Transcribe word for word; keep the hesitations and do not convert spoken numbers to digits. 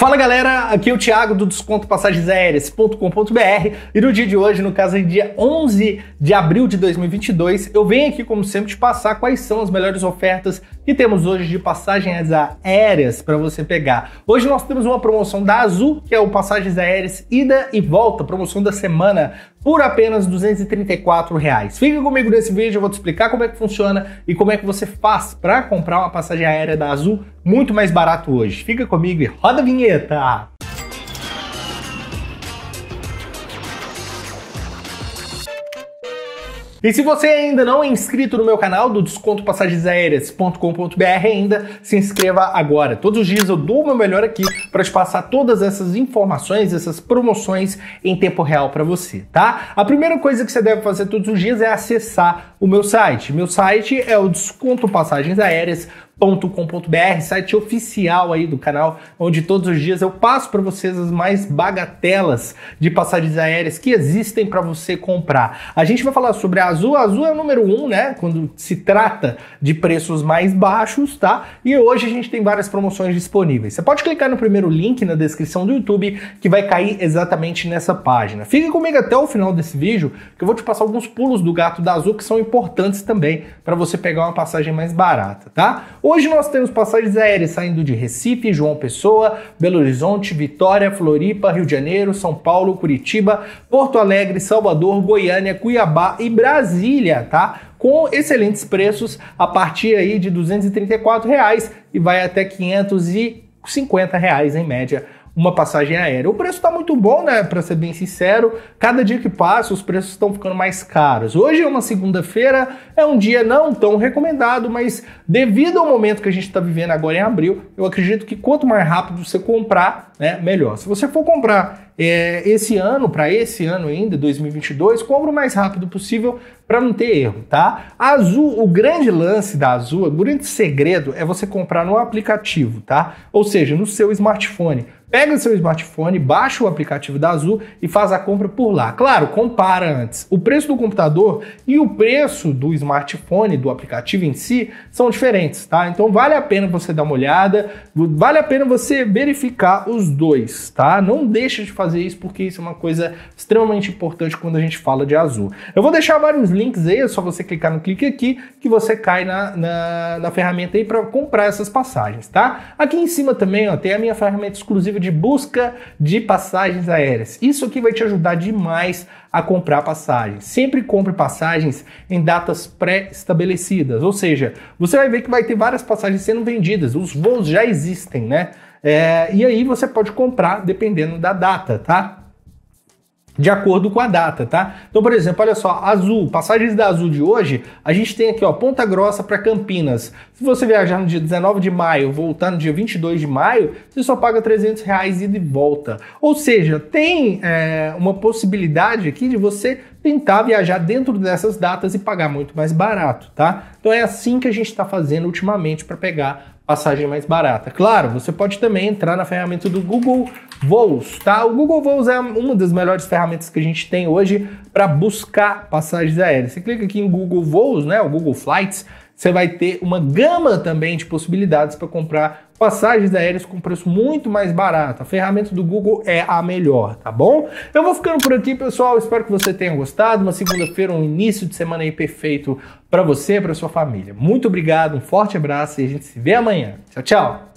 Fala galera, aqui é o Thiago do desconto passagens aéreas ponto com ponto br e no dia de hoje, no caso é dia onze de abril de dois mil e vinte e dois, eu venho aqui como sempre te passar quais são as melhores ofertas que temos hoje de passagens aéreas para você pegar. Hoje nós temos uma promoção da Azul, que é o passagens aéreas ida e volta, promoção da semana, por apenas duzentos e trinta e quatro reais. Fica comigo nesse vídeo, eu vou te explicar como é que funciona e como é que você faz para comprar uma passagem aérea da Azul muito mais barato hoje. Fica comigo e roda a vinheta! E se você ainda não é inscrito no meu canal do desconto passagens aéreas ponto com ponto br, ainda se inscreva agora. Todos os dias eu dou o meu melhor aqui para te passar todas essas informações, essas promoções em tempo real para você, tá? A primeira coisa que você deve fazer todos os dias é acessar o meu site. Meu site é o desconto passagens aéreas ponto com ponto br, site oficial aí do canal, onde todos os dias eu passo para vocês as mais bagatelas de passagens aéreas que existem para você comprar. A gente vai falar sobre a Azul. A Azul é o número um, né, quando se trata de preços mais baixos, tá? E hoje a gente tem várias promoções disponíveis. Você pode clicar no primeiro link na descrição do YouTube, que vai cair exatamente nessa página. Fique comigo até o final desse vídeo, que eu vou te passar alguns pulos do gato da Azul que são importantes também para você pegar uma passagem mais barata, tá? Hoje nós temos passagens aéreas saindo de Recife, João Pessoa, Belo Horizonte, Vitória, Floripa, Rio de Janeiro, São Paulo, Curitiba, Porto Alegre, Salvador, Goiânia, Cuiabá e Brasília, tá? Com excelentes preços a partir aí de duzentos e trinta e quatro reais e vai até quinhentos e cinquenta reais em média uma passagem aérea. O preço está muito bom, né? Para ser bem sincero, cada dia que passa os preços estão ficando mais caros. Hoje é uma segunda-feira, é um dia não tão recomendado, mas devido ao momento que a gente está vivendo agora em abril, eu acredito que quanto mais rápido você comprar, né, melhor. Se você for comprar é, esse ano, para esse ano ainda, dois mil e vinte e dois, compra o mais rápido possível para não ter erro, tá? A Azul, o grande lance da Azul, o grande segredo é você comprar no aplicativo, tá? Ou seja, no seu smartphone. Pega seu smartphone, baixa o aplicativo da Azul e faz a compra por lá. Claro, compara antes. O preço do computador e o preço do smartphone, do aplicativo em si, são diferentes, tá? Então vale a pena você dar uma olhada, vale a pena você verificar os dois, tá? Não deixa de fazer isso porque isso é uma coisa extremamente importante quando a gente fala de Azul. Eu vou deixar vários links aí, é só você clicar no clique aqui que você cai na, na, na ferramenta aí para comprar essas passagens, tá? Aqui em cima também, ó, tem a minha ferramenta exclusiva de busca de passagens aéreas. Isso aqui vai te ajudar demais a comprar passagens. Sempre compre passagens em datas pré-estabelecidas, ou seja, você vai ver que vai ter várias passagens sendo vendidas, os voos já existem, né? É, e aí você pode comprar dependendo da data, tá? De acordo com a data, tá? Então, por exemplo, olha só, Azul, passagens da Azul de hoje, a gente tem aqui, ó, Ponta Grossa para Campinas. Se você viajar no dia dezenove de maio, voltar no dia vinte e dois de maio, você só paga trezentos reais ida e volta. Ou seja, tem é, uma possibilidade aqui de você tentar viajar dentro dessas datas e pagar muito mais barato, tá? Então é assim que a gente está fazendo ultimamente para pegar passagem mais barata. Claro, você pode também entrar na ferramenta do Google Voos, tá? O Google Voos é uma das melhores ferramentas que a gente tem hoje para buscar passagens aéreas. Você clica aqui em Google Voos, né? O Google Flights, você vai ter uma gama também de possibilidades para comprar passagens aéreas com preço muito mais barato. A ferramenta do Google é a melhor, tá bom? Eu vou ficando por aqui, pessoal. Espero que você tenha gostado. Uma segunda-feira, um início de semana aí perfeito para você e para sua família. Muito obrigado, um forte abraço e a gente se vê amanhã. Tchau, tchau!